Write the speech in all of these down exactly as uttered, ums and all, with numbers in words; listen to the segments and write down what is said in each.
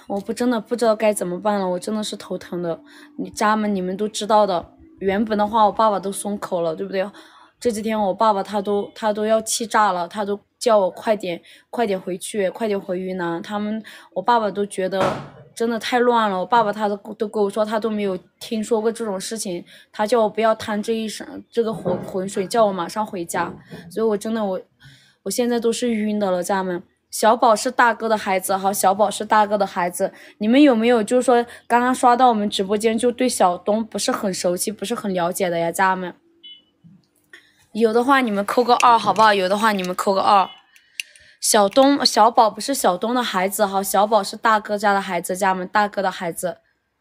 我不真的不知道该怎么办了，我真的是头疼的。你家人们你们都知道的，原本的话我爸爸都松口了，对不对？这几天我爸爸他都他都要气炸了，他都叫我快点快点回去，快点回云南。他们我爸爸都觉得真的太乱了，我爸爸他都都跟我说他都没有听说过这种事情，他叫我不要趟这一身这个浑浑水，叫我马上回家。所以我真的我我现在都是晕的了，家人们。小宝是大哥的孩子，好，小宝是大哥的孩子。你们有没有就是说刚刚刷到我们直播间就对小东不是很熟悉，不是很了解的呀，家人们？有的话你们扣个二，好不好？有的话你们扣个二。小东小宝不是小东的孩子，好，小宝是大哥家的孩子，家人们，大哥的孩子。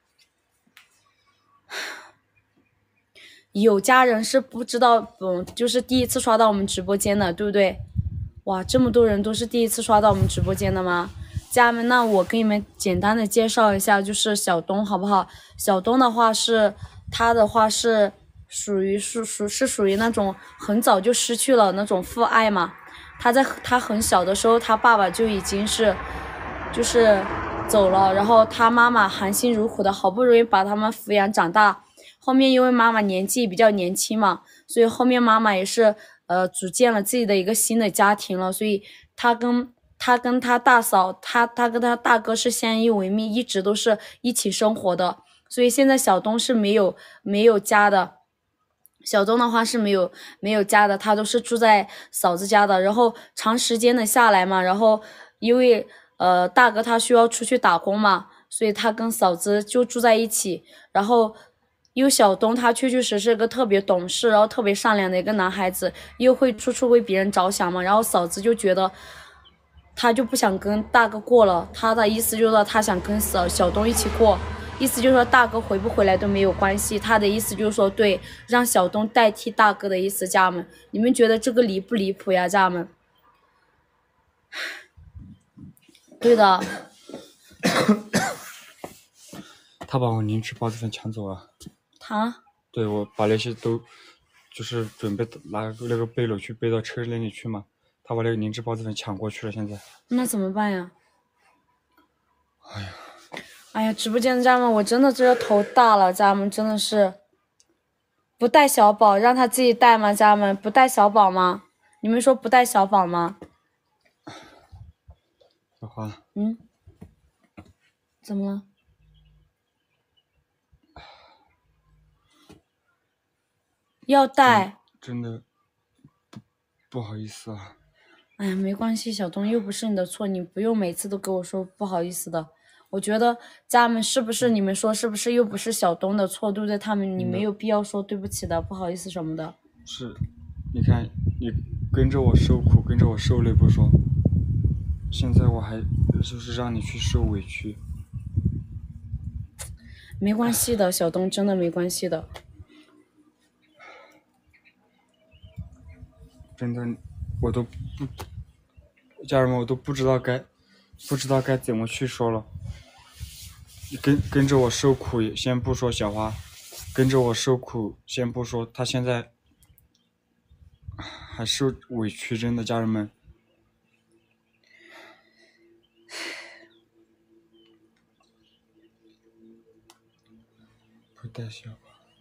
有家人是不知道，嗯，就是第一次刷到我们直播间的，对不对？哇，这么多人都是第一次刷到我们直播间的吗？家人们，那我给你们简单的介绍一下，就是小东，好不好？小东的话是，他的话是属于是属是属于那种很早就失去了那种父爱嘛。他在他很小的时候，他爸爸就已经是就是走了，然后他妈妈含辛茹苦的好不容易把他们抚养长大。后面因为妈妈年纪比较年轻嘛，所以后面妈妈也是呃组建了自己的一个新的家庭了，所以他跟他跟他大嫂，他他跟他大哥是相依为命，一直都是一起生活的。所以现在小东是没有没有家的，小东的话是没有没有家的，他都是住在嫂子家的。然后长时间的下来嘛，然后因为呃大哥他需要出去打工嘛，所以他跟嫂子就住在一起，然后。因为小东他确确实是个特别懂事，然后特别善良的一个男孩子，又会处处为别人着想嘛。然后嫂子就觉得，他就不想跟大哥过了。他的意思就是说，他想跟小小东一起过，意思就是说大哥回不回来都没有关系。他的意思就是说，对，让小东代替大哥的意思，家人们，你们觉得这个离不离谱呀，家人们？对的。 他把我零食包子粉抢走了。 他？ 对，我把那些都就是准备拿那个背篓去背到车那里去嘛，他把那个零食包子粉抢过去了，现在。 那怎么办呀？ 哎呀， 哎呀，直播间的家人们，我真的这头大了，家人们真的是不带小宝，让他自己带吗？家人们不带小宝吗？你们说不带小宝吗？ 小花。 嗯？怎么了？要带。 真的不不好意思啊。 哎呀，没关系，小东又不是你的错，你不用每次都跟我说不好意思的。我觉得家人们是不是你们说是不是又不是小东的错，对不对？他们你没有必要说对不起的，不好意思什么的。 是，你看你跟着我受苦，跟着我受累不说，现在我还就是让你去受委屈。 没关系的，小东真的没关系的。 真的，我都不，家人们我都不知道该，不知道该怎么去说了。跟跟着我受苦，先不说小花，跟着我受苦，先不说，他现在还受委屈，真的，家人们。不带小花。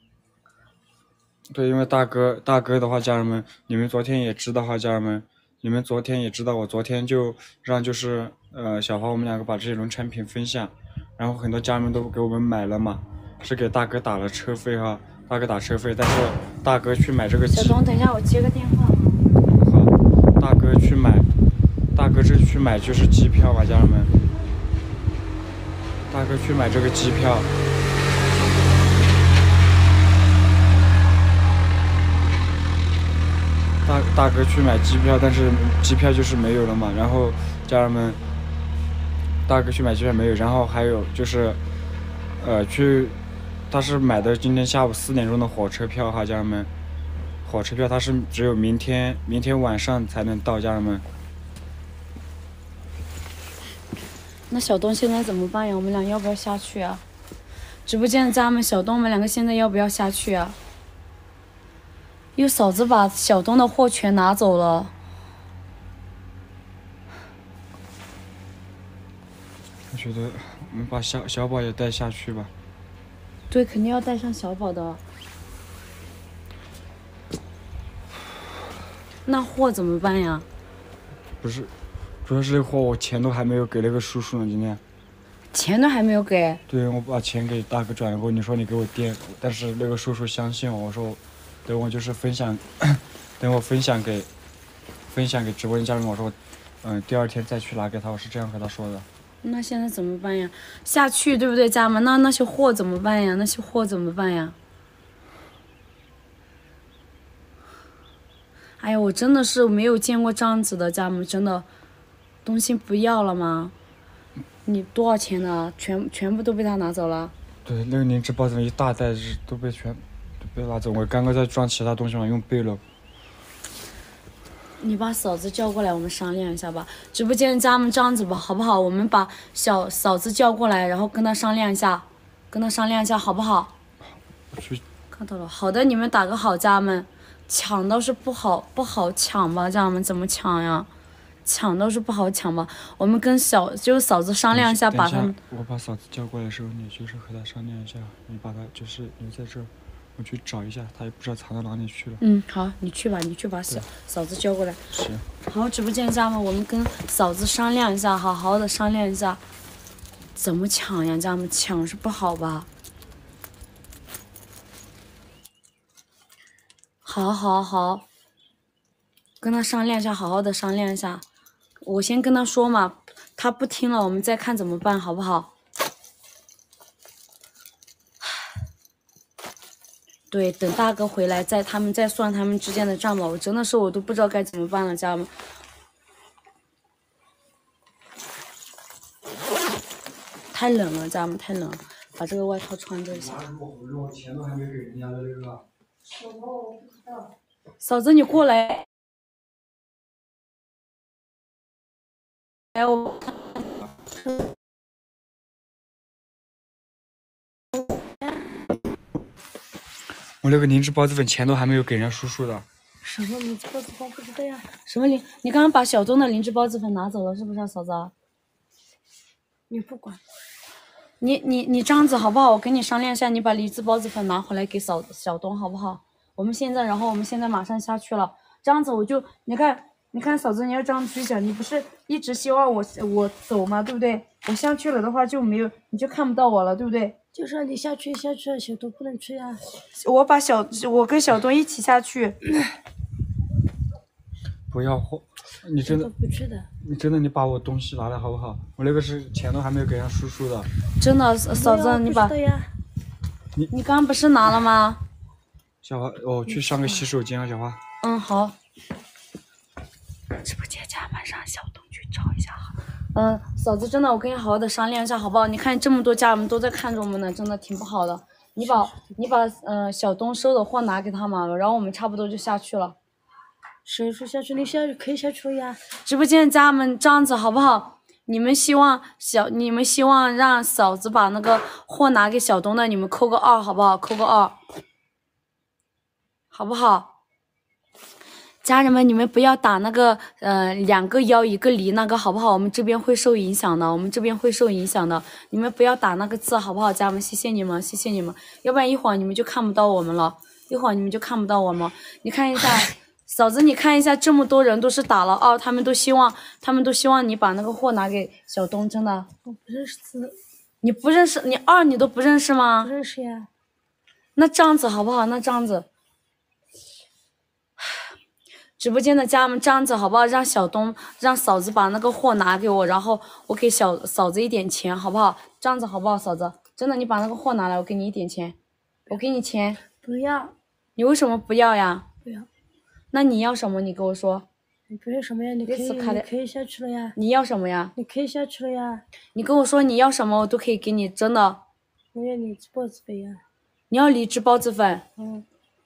对，因为大哥，大哥的话，家人们，你们昨天也知道哈，家人们，你们昨天也知道，我昨天就让就是呃小花我们两个把这些农产品分享，然后很多家人们都给我们买了嘛，是给大哥打了车费哈，大哥打车费，但是大哥去买这个。 小东，等一下，我接个电话。 好，大哥去买，大哥这去买就是机票吧，家人们，大哥去买这个机票。大大哥去买机票，但是机票就是没有了嘛。然后家人们，大哥去买机票没有，然后还有就是，呃，去，他是买的今天下午四点钟的火车票哈，家人们，火车票他是只有明天明天晚上才能到，家人们。 那小东现在怎么办呀？我们俩要不要下去啊？直播间的家人们，小东，我们两个现在要不要下去啊？因为嫂子把小东的货全拿走了。 觉得我们把小小宝也带下去吧。 对，肯定要带上小宝的。那货怎么办呀？ 不是，主要是这货我钱都还没有给那个叔叔呢，今天。 钱都还没有给。 对，我把钱给大哥转了过，你说你给我垫，但是那个叔叔相信我，我说等我就是分享，等我分享给分享给直播间家人，我说嗯第二天再去拿给他，我是这样和他说的。 那现在怎么办呀？下去对不对，家人们？那那些货怎么办呀？那些货怎么办呀？哎呀，我真的是没有见过这样子的，家人们，真的，东西不要了吗？你多少钱呢？全全部都被他拿走了。 对，那个灵芝包子一大袋子都被全都被拿走，我刚刚在装其他东西嘛，用背了。 你把嫂子叫过来，我们商量一下吧。直播间的家人们这样子吧，好不好？我们把小嫂子叫过来，然后跟他商量一下，跟他商量一下，好不好？ 我去。 看到了，好的，你们打个好，家人们。抢倒是不好不好抢吧，家人们怎么抢呀？抢倒是不好抢吧。我们跟小就是嫂子商量一下，把他们。 我把嫂子叫过来的时候，你就是和她商量一下，你把她就是留在这儿，我去找一下，她也不知道藏到哪里去了。 嗯，好，你去吧，你去把嫂嫂子叫过来。 行。 好，直播间家人们，我们跟嫂子商量一下，好好的商量一下，怎么抢呀？家人们抢是不好吧？好，好，好，跟他商量一下，好好的商量一下。我先跟他说嘛，他不听了，我们再看怎么办，好不好？对，等大哥回来，再他们再算他们之间的账吧。我真的是我都不知道该怎么办了，家人们。太冷了，家人们太冷了，把这个外套穿着一下。 我钱都还没给人家的那个。 什么？我不知道。嫂子，你过来。哎，我。 我那个灵芝包子粉钱都还没有给人家叔叔的。 什么灵芝包子粉不知道呀？什么灵？你刚刚把小东的灵芝包子粉拿走了，是不是啊，嫂子？你不管。你你你这样子好不好？我跟你商量一下，你把灵芝包子粉拿回来给小小东好不好？我们现在，然后我们现在马上下去了。这样子我就，你看，你看嫂子，你要这样去讲，你不是一直希望我我走吗？对不对？我下去了的话就没有，你就看不到我了，对不对？ 就是你下去下去，小东不能去呀。 我把小我跟小东一起下去。 不要货，你真的不去的。 你真的你把我东西拿来好不好？我那个是钱都还没有给人家叔叔的。 真的，嫂子，你把。你你刚刚不是拿了吗？ 小花，我去上个洗手间啊，小花。 嗯，好。直播间家晚上小东去找一下哈。嗯，嫂子，真的，我跟你好好的商量一下，好不好？你看这么多家人们都在看着我们呢，真的挺不好的。你把你把嗯、呃、小东收的货拿给他们了，然后我们差不多就下去了。 谁说下去？你下去可以下去了呀。 直播间家人们这样子好不好？你们希望小你们希望让嫂子把那个货拿给小东的，你们扣个二好不好？扣个二，好不好？家人们，你们不要打那个呃两个幺一个零那个好不好？我们这边会受影响的，我们这边会受影响的。你们不要打那个字好不好？家人们，谢谢你们，谢谢你们，要不然一会儿你们就看不到我们了，一会儿你们就看不到我们。你看一下，嫂子，你看一下，这么多人都是打了二，他们都希望，他们都希望你把那个货拿给小东，真的。 我不认识字。 你不认识，你二你都不认识吗？ 不认识呀。 那这样子好不好？那这样子。直播间的家人们，这样子好不好？让小东让嫂子把那个货拿给我，然后我给小嫂子一点钱，好不好？这样子好不好，嫂子？真的，你把那个货拿来，我给你一点钱，我给你钱。 不要。 你为什么不要呀？ 不要。 那你要什么？你跟我说。 你不要什么呀？你可以你可以下去了呀。 你要什么呀？ 你可以下去了呀。 你跟我说你要什么，我都可以给你，真的。 我要荔枝包子粉呀。 你要荔枝包子粉？ 嗯。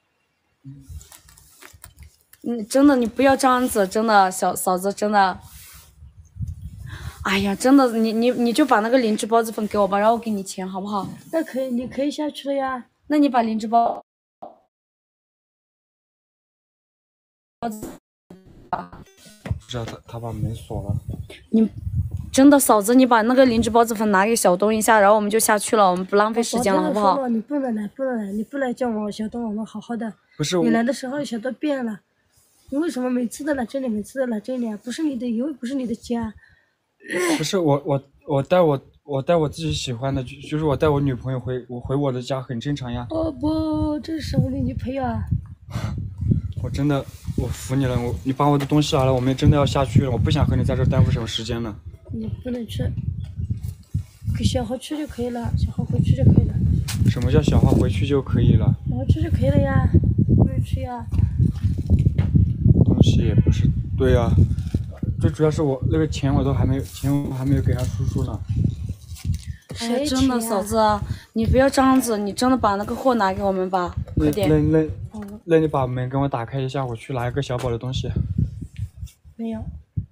你真的，你不要这样子，真的，小嫂子，真的。哎呀，真的，你你你就把那个灵芝包子粉给我吧，然后我给你钱，好不好？ 那可以，你可以下去了呀。 那你把灵芝包包子知道他他把门锁了。 你真的嫂子，你把那个灵芝孢子粉拿给小东一下，然后我们就下去了，我们不浪费时间了，好不好？ 你不能来，不能来，你不来叫我小东，我们好好的。 不是你来的时候小东变了，你为什么每次都来这里，每次都来这里啊？不是你的，因为不是你的家。 不是我我我带我我带我自己喜欢的，就就是我带我女朋友回我回我的家很正常呀。 哦不，这是什么的女朋友啊？ 我真的我服你了，我你把我的东西拿了，我们真的要下去了，我不想和你在这耽误什么时间了。 你不能去，给小何吃就可以了，小何回去就可以了。 什么叫小花回去就可以了？ 小何吃就可以了呀，不能吃呀。 东西也不是对呀、啊，最主要是我那个钱我都还没有，钱我还没有给他叔叔呢。 哎呀，真的嫂子，你不要这样子，你真的把那个货拿给我们吧，快点。 那那那那你把门给我打开一下，我去拿一个小宝的东西。 没有。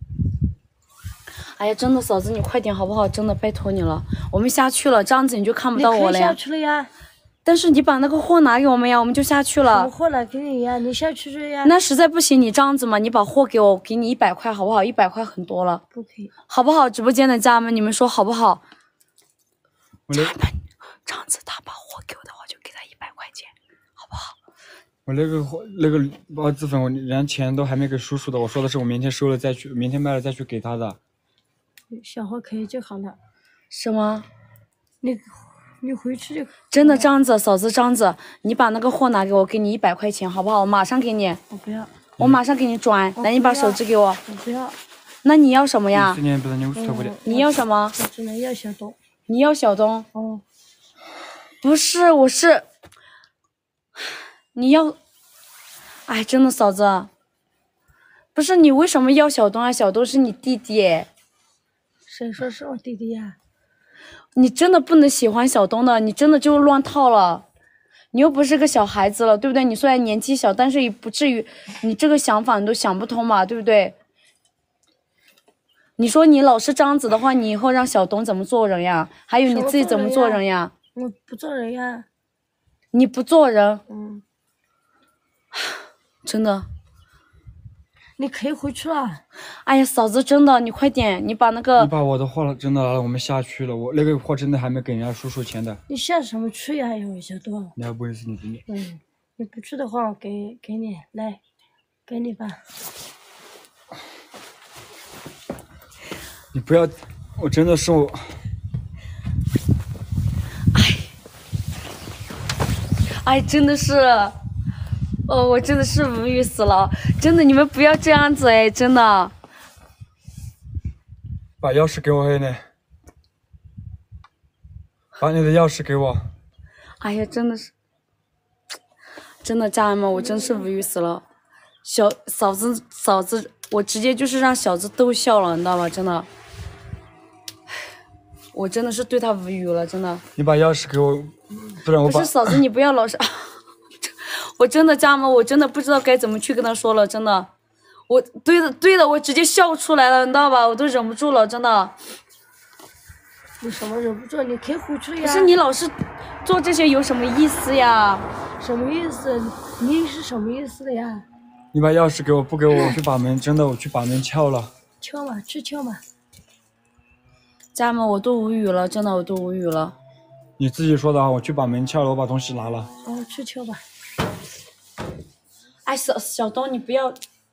哎呀，真的嫂子，你快点好不好？真的拜托你了，我们下去了，这样子你就看不到我了呀。 你可以下去了呀。 但是你把那个货拿给我们呀，我们就下去了。 什么货拿给你呀？你下去了呀。 那实在不行，你这样子嘛，你把货给我，给你一百块好不好？一百块很多了。 不可以。 好不好？直播间的家人们，你们说好不好？ 家人们， 这样子他把货给我的话，就给他一百块钱，好不好？ 我那个那个孢子粉，我连钱都还没给叔叔的。我说的是我明天收了再去，明天卖了再去给他的。 小何可以就好了。 是吗？ 你你回去就。 真的这样子，嫂子这样子，你把那个货拿给我，给你一百块钱，好不好？我马上给你。 我不要。 我马上给你转。来，你把手机给我。 我不要。 那你要什么呀？ 嗯、 你要什么？ 我只能要小东。 你要小东？ 哦。 不是，我是。你要。哎，真的嫂子。不是你为什么要小东啊？小东是你弟弟。 谁说是我弟弟呀？ 你真的不能喜欢小东的，你真的就乱套了。你又不是个小孩子了，对不对？你虽然年纪小，但是也不至于你这个想法你都想不通嘛，对不对？你说你老是这样子的话，你以后让小东怎么做人呀？还有你自己怎么做人呀？ 我不做人呀。 你不做人？ 嗯。 真的。 你可以回去了。 哎呀，嫂子，真的，你快点，你把那个…… 你把我的货真的拿了，我们下去了。我那个货真的还没给人家叔叔钱的。 你下什么去呀？有小东。 你还不认识你弟？ 嗯，你不去的话，我给给你来，给你吧。 你不要，我真的是我。 哎，哎，真的是。哦，我真的是无语死了，真的，你们不要这样子哎，真的。 把钥匙给我，黑呢？把你的钥匙给我。 哎呀，真的是，真的家人们，我真是无语死了。小嫂子，嫂子，我直接就是让小子逗笑了，你知道吗？真的，我真的是对他无语了，真的。 你把钥匙给我，不然我把。 不是嫂子，你不要老是。我真的家人们，我真的不知道该怎么去跟他说了，真的，我对的对的，我直接笑出来了，你知道吧？我都忍不住了，真的。 你什么忍不住？你可以回去呀。 可是你老是做这些有什么意思呀？ 什么意思？你是什么意思的呀？ 你把钥匙给我，不给我，我去把门，真的，我去把门撬了。 撬嘛，去撬嘛。 家人们，我都无语了，真的，我都无语了。 你自己说的啊，我去把门撬了，我把东西拿了。 哦，去撬吧。 哎，小小东，你不要，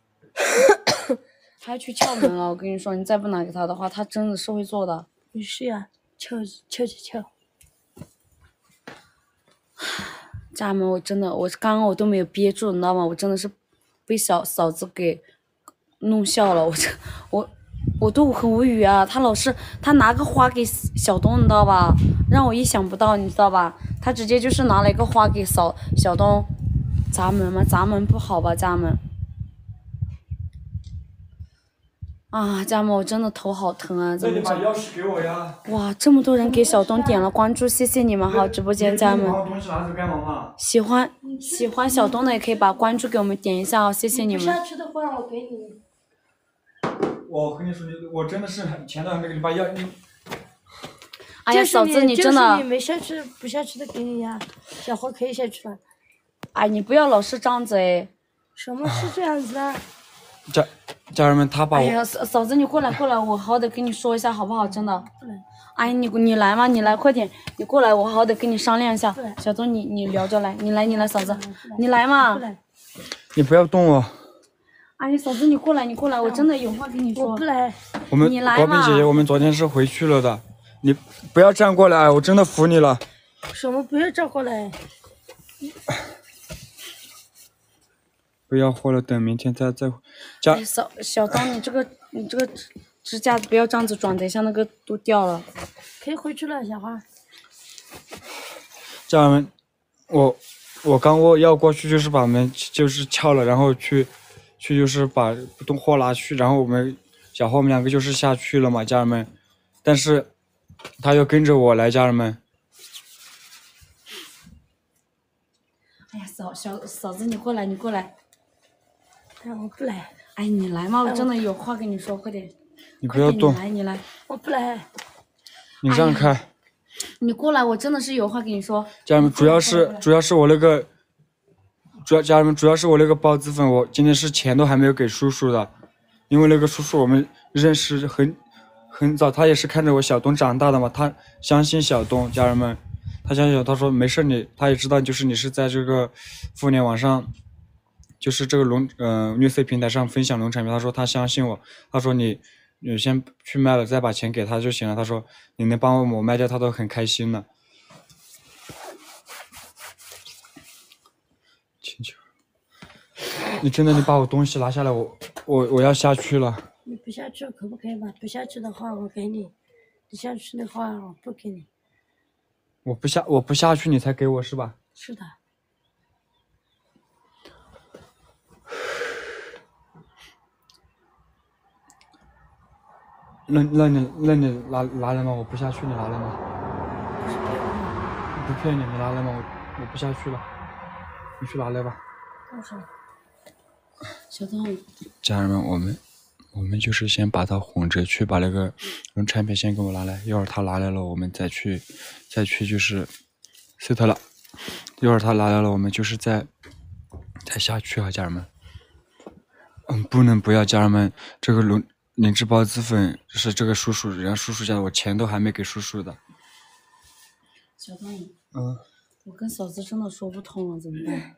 他去撬门了。我跟你说，你再不拿给他的话，他真的是会做的。 你是呀，撬撬就撬。 家人们，我真的，我刚刚我都没有憋住，你知道吗？我真的是被小嫂子给弄笑了，我这我我都很无语啊。他老是他拿个花给小东，你知道吧？让我意想不到，你知道吧？他直接就是拿了一个花给小小东。砸门吗？砸门不好吧，家人们。啊，家人们，我真的头好疼啊！ 那你把钥匙给我呀！ 哇，这么多人给小东点了关注，谢谢你们哈！直播间家人们，喜欢喜欢小东的也可以把关注给我们点一下哦，谢谢你们。 下去的话，我给你。 我跟你说，你我真的是钱都还没给你，把钥你。 哎呀，嫂子，你真的。 就是你没下去，不下去的给你呀。小何可以下去了。 哎，你不要老是这样子哎。 什么是这样子的？ 家家人们，他把我， 哎呀，嫂嫂子你过来过来，我好好的跟你说一下好不好？真的。 不来， 哎，你你来嘛，你来快点，你过来，我好好的跟你商量一下不来。 小东，你你聊着来，你来你来，嫂子不来， 你来嘛不。来， 你不要动我， 哎，嫂子你过来，你过来，我真的有话跟你说我不。来， 我们你来嘛国宾姐姐，我们昨天是回去了的，你不要站过来，我真的服你了。 什么不要照过来， 不要货了，等明天再再家哎，嫂小东，你这个你这个指指甲不要这样子转，等一下那个都掉了。 可以回去了，小花。 家人们，我我刚我要过去就是把门就是撬了，然后去去就是把东货拿去，然后我们小花我们两个就是下去了嘛，家人们，但是他又跟着我来，家人们。 哎呀，嫂小嫂子你过来，你过来。 哎，我不来， 哎，你来嘛，我真的有话跟你说，快点。 你不要动快，点你来，你来。 我不来， 你让开。 你过来，我真的是有话跟你说。 家人们，主要是主要是我那个，主要家人们主要是我那个孢子粉，我今天是钱都还没有给叔叔的，因为那个叔叔我们认识很很早，他也是看着我小东长大的嘛，他相信小东，家人们，他相信小东，他说没事你，他也知道就是你是在这个妇联网上，就是这个农呃绿色平台上分享农产品，他说他相信我，他说你你先去卖了，再把钱给他就行了，他说你能帮我卖掉，他都很开心了。请求，你真的你把我东西拿下来，我我我要下去了。 你不下去可不可以嘛？不下去的话我给你，你下去的话我不给你。 我不下我不下去，你才给我是吧？ 是的， 那那你那你拿拿来吗？我不下去，你拿来吗？ 不是骗我， 不骗你，你拿来吗？我我不下去了，你去拿来吧。 多少？ 小东， 家人们，我们我们就是先把他哄着去把那个农产品先给我拿来，一会儿他拿来了，我们再去再去就是塞特了，一会儿他拿来了，我们就是再再下去啊，家人们。嗯，不能不要，家人们，这个龙灵芝孢子粉是这个叔叔，人家叔叔家的，我钱都还没给叔叔的。 小东， 嗯， 我跟嫂子真的说不通了，怎么办？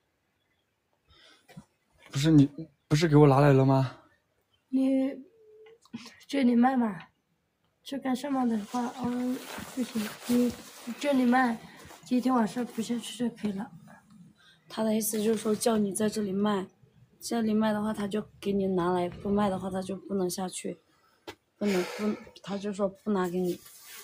嗯不是你不是给我拿来了吗？ 你这里卖嘛？这干什么的话，嗯，不行，你这里卖，今天晚上不下去就可以了。 他的意思就是说叫你在这里卖，这里卖的话他就给你拿来，不卖的话他就不能下去，不能不，他就说不拿给你。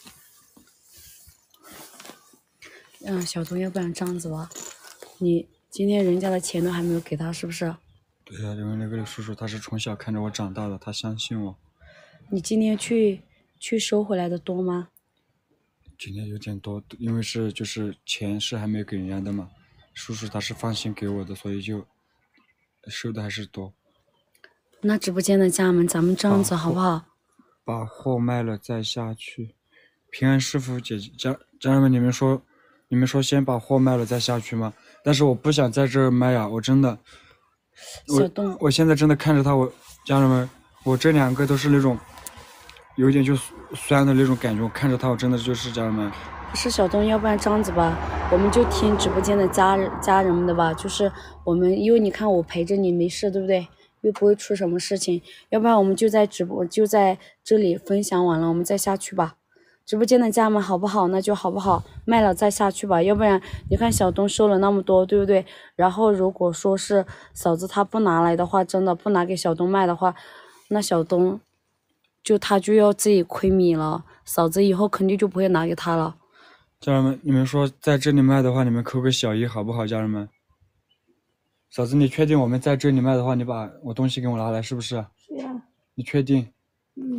嗯，小东，要不然这样子吧，你今天人家的钱都还没有给他，是不是？ 对呀、因为那个叔叔他是从小看着我长大的，他相信我。 你今天去去收回来的多吗？ 今天有点多，因为是就是钱是还没有给人家的嘛，叔叔他是放心给我的，所以就收的还是多。 那直播间的家人们，咱们这样子好不好？ 把货卖了再下去。平安师傅姐姐家家人们，你们说你们说先把货卖了再下去吗？但是我不想在这儿卖呀，我真的， 小东我我现在真的看着他，我家人们，我这两个都是那种有一点就酸的那种感觉，我看着他，我真的就是家人们。 不是小东，要不然这样子吧，我们就听直播间的家人家人们的吧，就是我们，因为你看我陪着你没事，对不对？又不会出什么事情，要不然我们就在直播就在这里分享完了，我们再下去吧。直播间的家人们好不好？那就好不好？卖了再下去吧，要不然你看小东收了那么多，对不对？然后如果说是嫂子她不拿来的话，真的不拿给小东卖的话，那小东就他就要自己亏米了，嫂子以后肯定就不会拿给他了。 家人们，你们说在这里卖的话，你们扣个小一好不好？家人们，嫂子，你确定我们在这里卖的话，你把我东西给我拿来，是不是？ 是呀， 你确定？ 嗯，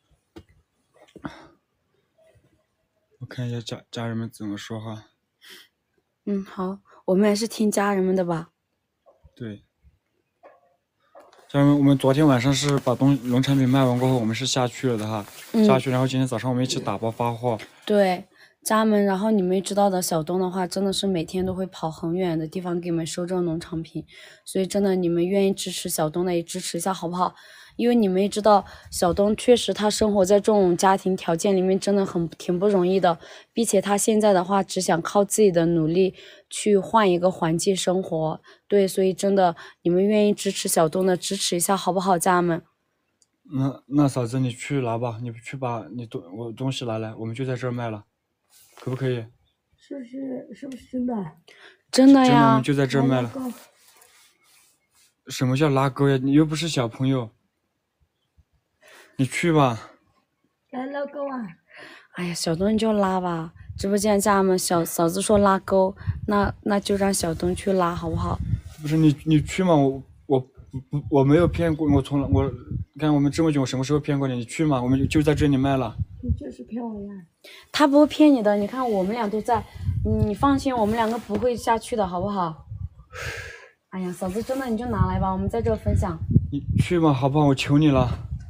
我看一下家家人们怎么说哈。 嗯，好，我们还是听家人们的吧。 对，家人们，我们昨天晚上是把东农产品卖完过后，我们是下去了的哈， 嗯下去，然后今天早上我们一起打包发货。 对， 家人们，然后你们也知道的，小东的话真的是每天都会跑很远的地方给你们收这种农产品，所以真的你们愿意支持小东的也支持一下好不好？因为你们也知道，小东确实他生活在这种家庭条件里面真的很挺不容易的，并且他现在的话只想靠自己的努力去换一个环境生活，对，所以真的你们愿意支持小东的支持一下好不好，家人们？ 那那嫂子你去拿吧，你去把你东我东西拿来，我们就在这儿卖了，可不可以？ 是不是是不是真的？ 真的真的，我呀们，就在这儿卖了。 拉钩什么叫拉钩呀？你又不是小朋友，你去吧。 来拉钩啊！ 哎呀，小东你就拉吧，直播间家人们，小嫂子说拉钩，那那就让小东去拉好不好？ 不是你你去嘛，我我不我没有骗过，我从来我你看我们这么久，我什么时候骗过你？你去嘛，我们就在这里卖了。 你就是骗我呀！ 他不会骗你的，你看我们俩都在，你放心，我们两个不会下去的好不好？哎呀，嫂子真的你就拿来吧，我们在这分享。 你去嘛，好不好？我求你了。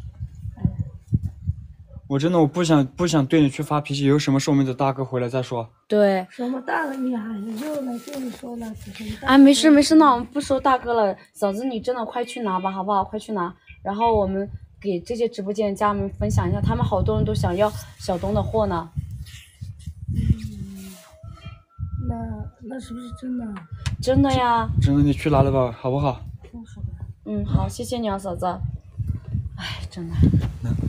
我真的我不想不想对你去发脾气，有什么事我们等大哥回来再说。 对， 什么大了你还又来跟你说了？ 啊，没事没事，那我们不说大哥了，嫂子你真的快去拿吧，好不好？快去拿，然后我们给这些直播间的家人们分享一下，他们好多人都想要小东的货呢。 嗯，那那是不是真的？ 真的呀。 真的，你去拿了吧，好不好？ 嗯，好的。 嗯，好，谢谢你啊，嫂子。哎，真的。 那